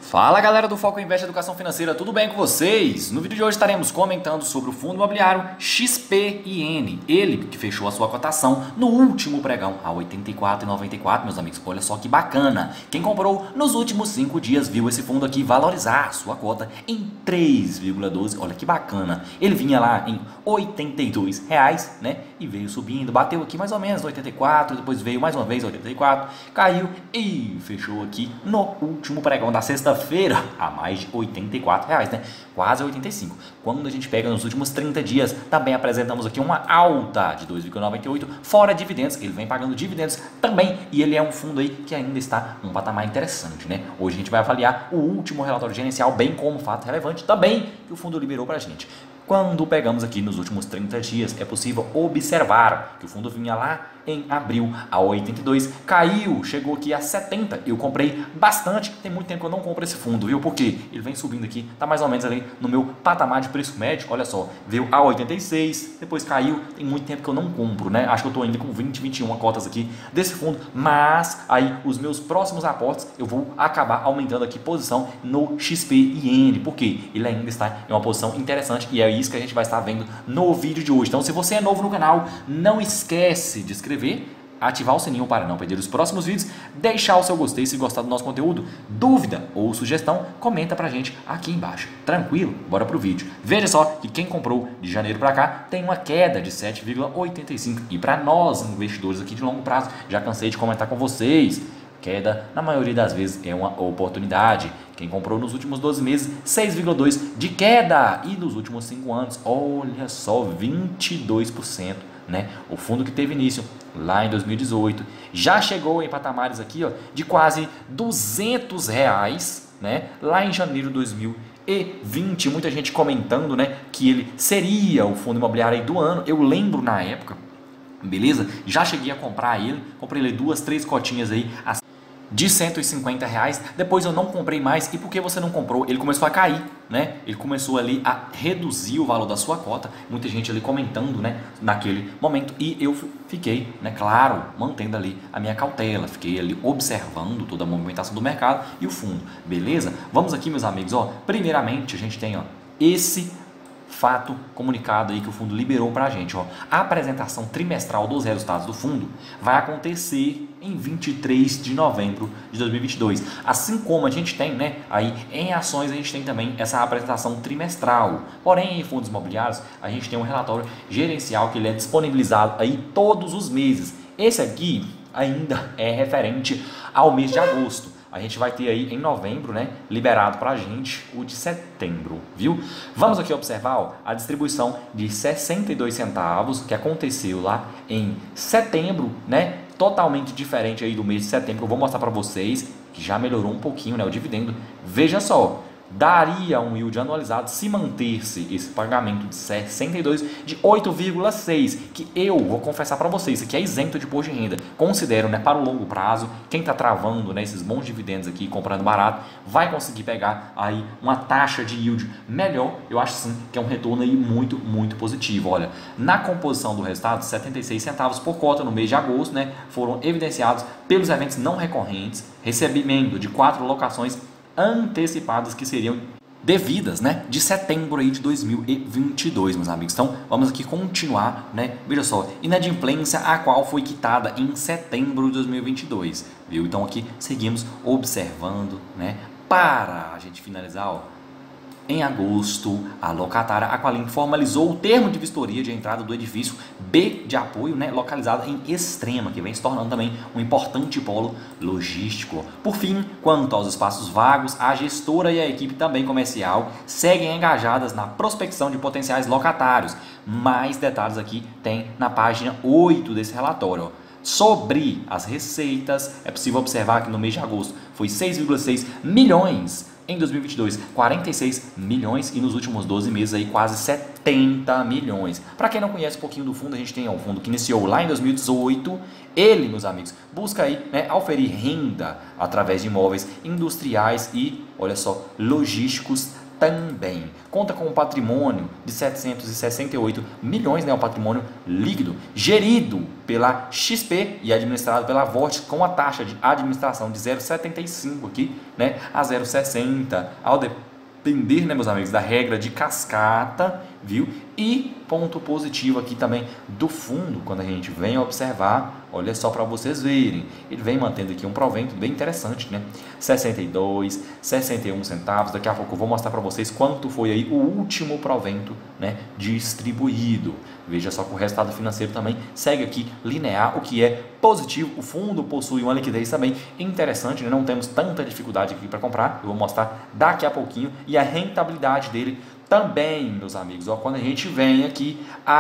Fala galera do Foco Invest Educação Financeira, tudo bem com vocês? No vídeo de hoje estaremos comentando sobre o fundo imobiliário XPIN, ele que fechou a sua cotação no último pregão a R$ 84,94, meus amigos. Olha só que bacana, quem comprou nos últimos 5 dias viu esse fundo aqui valorizar sua cota em 3,12, olha que bacana. Ele vinha lá em R$ 82, né? E veio subindo, bateu aqui mais ou menos 84, depois veio mais uma vez 84, caiu e fechou aqui no último pregão da sexta-feira a mais de R$ 84, né? Quase 85. Quando a gente pega nos últimos 30 dias, também apresentamos aqui uma alta de 2,98, fora dividendos. Ele vem pagando dividendos também e ele é um fundo aí que ainda está num patamar interessante, né? Hoje a gente vai avaliar o último relatório gerencial, bem como fato relevante também que o fundo liberou para a gente. Quando pegamos aqui nos últimos 30 dias, é possível observar que o fundo vinha lá em abril a 82, caiu, chegou aqui a 70, eu comprei bastante, tem muito tempo que eu não compro esse fundo, viu? Porque ele vem subindo aqui, tá mais ou menos ali no meu patamar de preço médio, olha só, veio a 86, depois caiu, tem muito tempo que eu não compro, né? Acho que eu tô ainda com 20, 21 cotas aqui desse fundo, mas aí os meus próximos aportes eu vou acabar aumentando aqui posição no XPIN, porque ele ainda está em uma posição interessante e é isso que a gente vai estar vendo no vídeo de hoje. Então, se você é novo no canal, não esquece de se inscrever, ativar o sininho para não perder os próximos vídeos, deixar o seu gostei se gostar do nosso conteúdo, dúvida ou sugestão, comenta pra gente aqui embaixo. Tranquilo? Bora pro vídeo. Veja só que quem comprou de janeiro para cá tem uma queda de 7,85 e para nós investidores aqui de longo prazo, já cansei de comentar com vocês, queda, na maioria das vezes, é uma oportunidade. Quem comprou nos últimos 12 meses, 6,2% de queda. E nos últimos 5 anos, olha só, 22%. Né? O fundo que teve início lá em 2018 já chegou em patamares aqui, ó, de quase R$ 200, né? Lá em janeiro de 2020. Muita gente comentando, né, que ele seria o fundo imobiliário aí do ano. Eu lembro na época, beleza? Já cheguei a comprar ele, comprei ele 2, 3 cotinhas aí de R$ 150, depois eu não comprei mais. E por que você não comprou? Ele começou a cair, né? Ele começou ali a reduzir o valor da sua cota, muita gente ali comentando, né, naquele momento, e eu fiquei, né, claro, mantendo ali a minha cautela, fiquei ali observando toda a movimentação do mercado e o fundo, beleza? Vamos aqui, meus amigos, ó, primeiramente a gente tem, ó, esse fato comunicado aí que o fundo liberou para a gente, ó. A apresentação trimestral dos resultados do fundo vai acontecer em 23 de novembro de 2022. Assim como a gente tem, né, aí em ações a gente tem também essa apresentação trimestral. Porém, em fundos imobiliários a gente tem um relatório gerencial que ele é disponibilizado aí todos os meses. Esse aqui ainda é referente ao mês de agosto. A gente vai ter aí em novembro, né, liberado para a gente o de setembro, viu? Vamos aqui observar, ó, a distribuição de 62 centavos que aconteceu lá em setembro, né? Totalmente diferente aí do mês de setembro. Eu vou mostrar para vocês que já melhorou um pouquinho, né, o dividendo. Veja só, daria um yield anualizado se manter-se esse pagamento de 62 de 8,6, que eu vou confessar para vocês, isso aqui é isento de imposto de renda. Considero, né, para o longo prazo, quem está travando, né, esses bons dividendos aqui, comprando barato, vai conseguir pegar aí uma taxa de yield melhor. Eu acho sim que é um retorno aí muito, muito positivo. Olha, na composição do resultado, 76 centavos por cota no mês de agosto, né, foram evidenciados pelos eventos não recorrentes, recebimento de 4 locações antecipadas que seriam devidas, né, de setembro aí de 2022, meus amigos. Então, vamos aqui continuar, né? Veja só, inadimplência a qual foi quitada em setembro de 2022, viu? Então, aqui seguimos observando, né? Para a gente finalizar, ó, em agosto, a locatária Aqualim formalizou o termo de vistoria de entrada do edifício B de apoio, né, localizado em Extrema, que vem se tornando também um importante polo logístico. Por fim, quanto aos espaços vagos, a gestora e a equipe também comercial seguem engajadas na prospecção de potenciais locatários. Mais detalhes aqui tem na página 8 desse relatório, ó. Sobre as receitas, é possível observar que no mês de agosto foi 6,6 milhões. Em 2022, 46 milhões e nos últimos 12 meses aí quase 70 milhões. Para quem não conhece um pouquinho do fundo, a gente tem um fundo que iniciou lá em 2018. Ele, meus amigos, busca aí, né, oferir renda através de imóveis industriais e, olha só, logísticos também. Conta com um patrimônio de 768 milhões, né, um patrimônio líquido, gerido pela XP e administrado pela Vortex com a taxa de administração de 0,75 aqui, né, a 0,60, ao depender, né, meus amigos, da regra de cascata, viu? E ponto positivo aqui também do fundo, quando a gente vem observar, olha só para vocês verem, ele vem mantendo aqui um provento bem interessante, né? 62, 61 centavos, daqui a pouco eu vou mostrar para vocês quanto foi aí o último provento, né, distribuído. Veja só que o resultado financeiro também segue aqui linear, o que é positivo. O fundo possui uma liquidez também interessante, né? Não temos tanta dificuldade aqui para comprar, eu vou mostrar daqui a pouquinho, e a rentabilidade dele também, meus amigos, ó, quando a gente vem aqui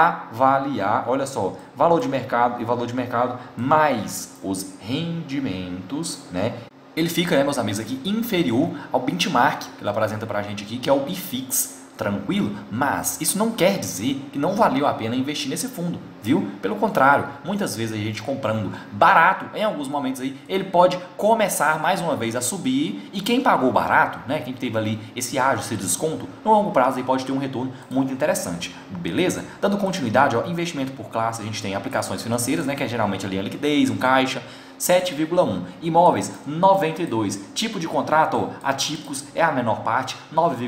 avaliar, olha só, valor de mercado e valor de mercado mais os rendimentos, né? Ele fica, né, meus amigos, aqui inferior ao benchmark que ele apresenta para a gente aqui, que é o IFIX. Tranquilo? Mas isso não quer dizer que não valeu a pena investir nesse fundo, viu? Pelo contrário, muitas vezes a gente comprando barato, em alguns momentos aí, ele pode começar mais uma vez a subir, e quem pagou barato, né, quem teve ali esse ágio, esse desconto, no longo prazo aí pode ter um retorno muito interessante, beleza? Dando continuidade, ó, investimento por classe, a gente tem aplicações financeiras, né, que é geralmente ali a liquidez, um caixa, 7,1, imóveis 92, tipo de contrato, ó, atípicos é a menor parte,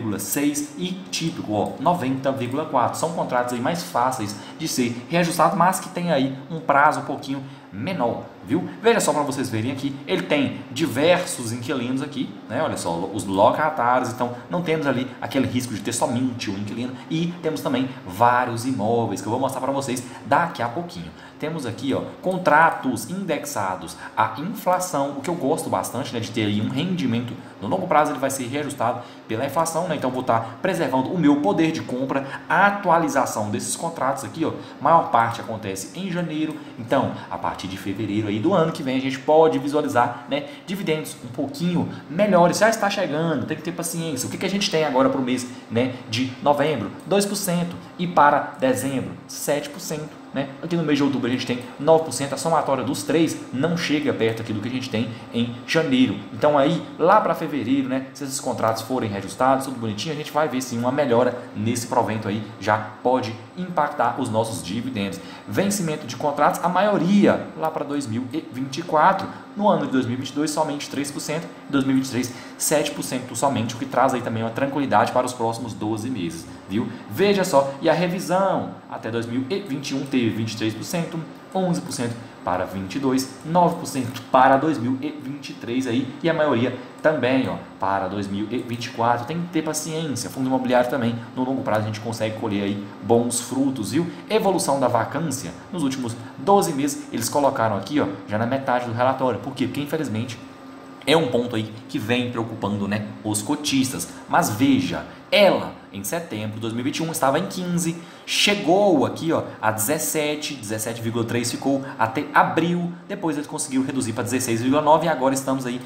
9,6, e típico, ó, 90,4. São contratos aí mais fáceis de ser reajustados, mas que tem aí um prazo um pouquinho menor, viu? Veja só para vocês verem aqui, ele tem diversos inquilinos aqui, né? Olha só, os locatários, então não temos ali aquele risco de ter somente um inquilino, e temos também vários imóveis que eu vou mostrar para vocês daqui a pouquinho. Temos aqui, ó, contratos indexados à inflação, o que eu gosto bastante, né, de ter aí um rendimento no longo prazo, ele vai ser reajustado pela inflação, né? Então vou estar preservando o meu poder de compra. A atualização desses contratos aqui, ó, maior parte acontece em janeiro, então a partir de fevereiro aí do ano que vem a gente pode visualizar, né, dividendos um pouquinho melhores. Já está chegando, tem que ter paciência. O que a gente tem agora para o mês, né, de novembro? 2%, e para dezembro 7%. Né? Aqui no mês de outubro a gente tem 9%, a somatória dos três não chega perto aqui do que a gente tem em janeiro. Então aí, lá para fevereiro, né, se esses contratos forem reajustados, tudo bonitinho, a gente vai ver sim uma melhora nesse provento aí, já pode impactar os nossos dividendos. Vencimento de contratos, a maioria lá para 2024, no ano de 2022 somente 3%, em 2023 7% somente, o que traz aí também uma tranquilidade para os próximos 12 meses, viu? Veja só, e a revisão até 2021 teve 23%, 11% para 22, 9% para 2023 aí, e a maioria também, ó, para 2024. Tem que ter paciência. Fundo imobiliário também, no longo prazo a gente consegue colher aí bons frutos, viu? Evolução da vacância nos últimos 12 meses, eles colocaram aqui, ó, já na metade do relatório. Por quê? Porque infelizmente é um ponto aí que vem preocupando, né, os cotistas. Mas veja, ela em setembro de 2021 estava em 15, chegou aqui, ó, a 17, 17,3 ficou até abril, depois eles conseguiram reduzir para 16,9 e agora estamos aí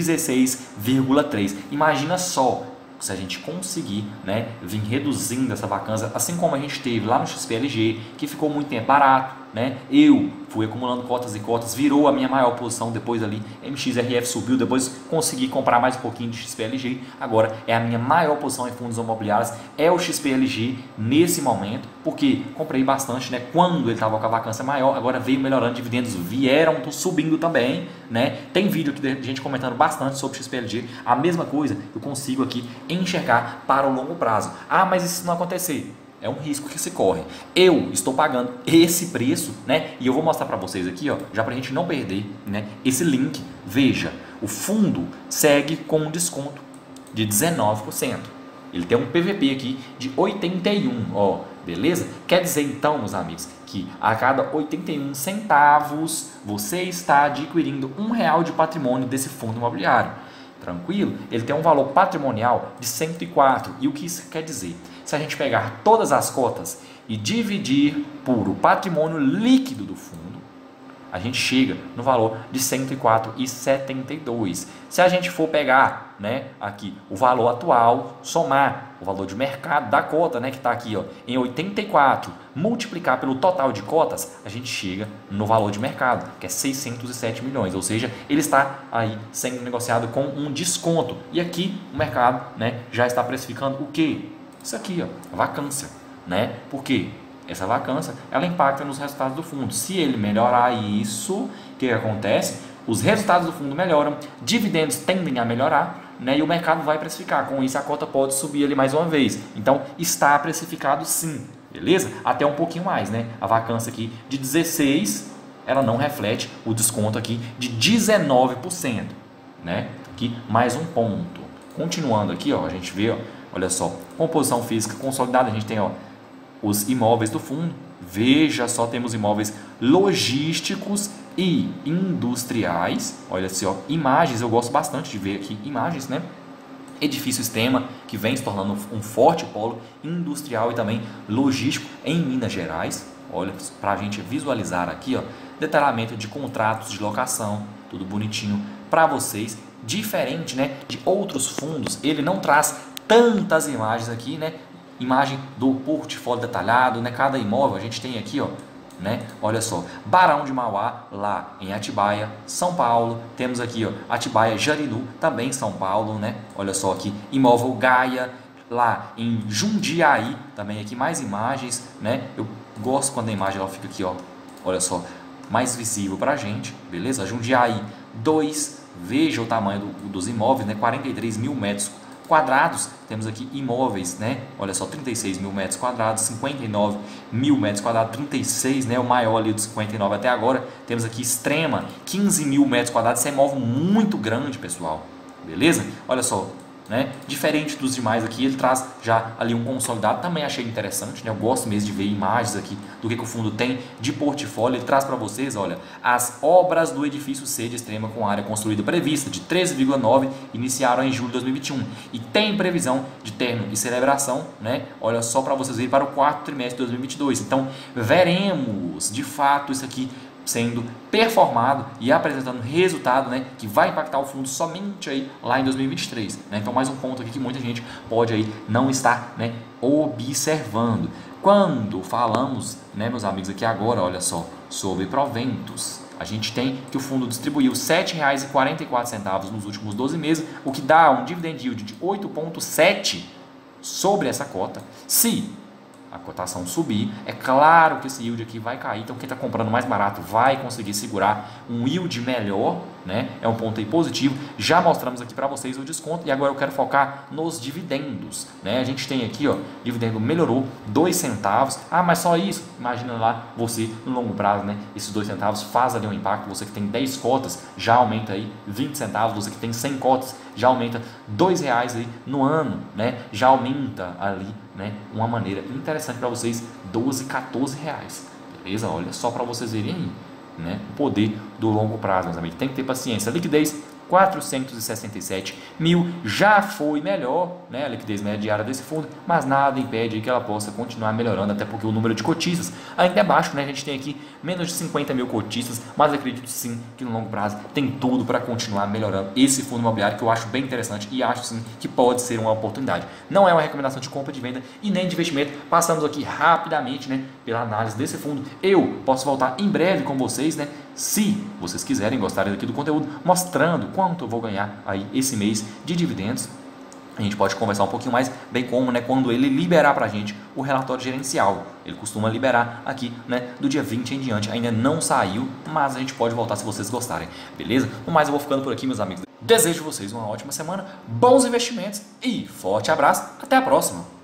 16,3. Imagina só se a gente conseguir, né, vir reduzindo essa vacância, assim como a gente teve lá no XPLG, que ficou muito tempo barato, né? Eu fui acumulando cotas e cotas, virou a minha maior posição, depois ali MXRF subiu, depois consegui comprar mais um pouquinho de XPLG, agora é a minha maior posição em fundos imobiliários, é o XPLG nesse momento, porque comprei bastante, né, quando ele estava com a vacância maior, agora veio melhorando, dividendos vieram subindo também, né? Tem vídeo aqui de gente comentando bastante sobre XPLG, a mesma coisa eu consigo aqui enxergar para o longo prazo. Ah, mas e se não acontecer? É um risco que se corre. Eu estou pagando esse preço, né? E eu vou mostrar para vocês aqui, ó, já para a gente não perder, né, esse link. Veja, o fundo segue com um desconto de 19%. Ele tem um PVP aqui de 81, ó, beleza? Quer dizer então, meus amigos, que a cada 81 centavos você está adquirindo R$1 de patrimônio desse fundo imobiliário. Tranquilo? Ele tem um valor patrimonial de 104. E o que isso quer dizer? Se a gente pegar todas as cotas e dividir por o patrimônio líquido do fundo, a gente chega no valor de 104,72. Se a gente for pegar, né, aqui o valor atual, somar o valor de mercado da cota, né, que está aqui, ó, em 84, multiplicar pelo total de cotas, a gente chega no valor de mercado, que é 607 milhões, ou seja, ele está aí sendo negociado com um desconto. E aqui o mercado, né, já está precificando o quê? Isso aqui, ó, a vacância, né? Por quê? Essa vacância, ela impacta nos resultados do fundo. Se ele melhorar isso, o que acontece? Os resultados do fundo melhoram, dividendos tendem a melhorar, né? E o mercado vai precificar. Com isso, a cota pode subir ali mais uma vez. Então, está precificado sim, beleza? Até um pouquinho mais, né? A vacância aqui de 16, ela não reflete o desconto aqui de 19%, né? Aqui, mais um ponto. Continuando aqui, ó, a gente vê, ó, olha só, composição física consolidada, a gente tem, ó, os imóveis do fundo. Veja só, temos imóveis logísticos e industriais. Olha só, imagens, eu gosto bastante de ver aqui imagens, né? Edifício Extrema, que vem se tornando um forte polo industrial e também logístico em Minas Gerais. Olha, para a gente visualizar aqui, ó, detalhamento de contratos de locação, tudo bonitinho para vocês. Diferente, né, de outros fundos, ele não traz tantas imagens aqui, né? Imagem do portfólio detalhado, né? Cada imóvel a gente tem aqui, ó, né? Olha só, Barão de Mauá, lá em Atibaia, São Paulo. Temos aqui, ó, Atibaia, Jarinu, também São Paulo, né? Olha só aqui, imóvel Gaia, lá em Jundiaí, também aqui mais imagens, né? Eu gosto quando a imagem ela fica aqui, ó, olha só, mais visível pra gente, beleza? Jundiaí 2, veja o tamanho dos imóveis, né? 43 mil metros quadrados. Temos aqui imóveis, né? Olha só, 36 mil metros quadrados, 59 mil metros quadrados, 36, né? O maior ali dos 59 até agora. Temos aqui Extrema, 15 mil metros quadrados. Esse é imóvel muito grande, pessoal. Beleza? Olha só, né? Diferente dos demais aqui, ele traz já ali um consolidado. Também achei interessante, né? Eu gosto mesmo de ver imagens aqui do que o fundo tem de portfólio. Ele traz para vocês, olha, as obras do edifício C de Extrema com área construída prevista de 13,9 iniciaram em julho de 2021 e tem previsão de término e celebração, né? Olha só para vocês verem para o quarto trimestre de 2022. Então, veremos de fato isso aqui sendo performado e apresentando resultado, né, que vai impactar o fundo somente aí lá em 2023, né? Então, mais um ponto aqui que muita gente pode aí não estar, né, observando. Quando falamos, né, meus amigos, aqui agora, olha só, sobre proventos, a gente tem que o fundo distribuiu R$ 7,44 nos últimos 12 meses, o que dá um dividend yield de 8,7 sobre essa cota. Se a cotação subir, é claro que esse yield aqui vai cair, então quem está comprando mais barato vai conseguir segurar um yield melhor, né? É um ponto aí positivo. Já mostramos aqui para vocês o desconto e agora eu quero focar nos dividendos, né? A gente tem aqui, ó, dividendo melhorou 2 centavos. Ah, mas só isso? Imagina lá você no longo prazo, né? Esses 2 centavos faz ali um impacto. Você que tem 10 cotas já aumenta aí 20 centavos, você que tem 100 cotas já aumenta R$2 aí no ano, né? Já aumenta ali, né, uma maneira interessante para vocês, 12, 14 reais, beleza? Olha só para vocês verem aí, né, o poder do longo prazo, meus amigos. Tem que ter paciência. Liquidez 467 mil, já foi melhor, né, a liquidez média diária desse fundo, mas nada impede que ela possa continuar melhorando, até porque o número de cotistas ainda é baixo, né? A gente tem aqui menos de 50 mil cotistas, mas acredito sim que no longo prazo tem tudo para continuar melhorando esse fundo imobiliário, que eu acho bem interessante e acho sim que pode ser uma oportunidade. Não é uma recomendação de compra, de venda e nem de investimento. Passamos aqui rapidamente, né, pela análise desse fundo. Eu posso voltar em breve com vocês, né, se vocês quiserem, gostarem aqui do conteúdo, mostrando quanto eu vou ganhar aí esse mês de dividendos. A gente pode conversar um pouquinho mais, bem como, né, quando ele liberar para a gente o relatório gerencial. Ele costuma liberar aqui, né, do dia 20 em diante. Ainda não saiu, mas a gente pode voltar se vocês gostarem, beleza? No mais, eu vou ficando por aqui, meus amigos. Desejo vocês uma ótima semana, bons investimentos e forte abraço. Até a próxima!